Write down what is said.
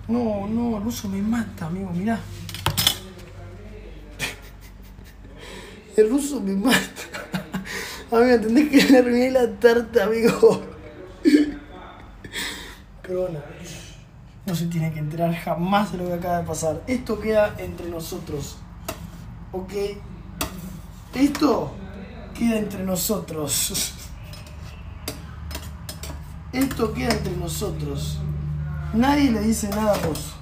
No, no, el ruso me mata, amigo, mirá. El ruso me mata. Amigo, ¿entendés que le arruiné la tarta, amigo? Pero bueno, no se tiene que enterar jamás de lo que acaba de pasar. Esto queda entre nosotros. ¿Ok? Esto queda entre nosotros. Esto queda entre nosotros. Nadie le dice nada a vos.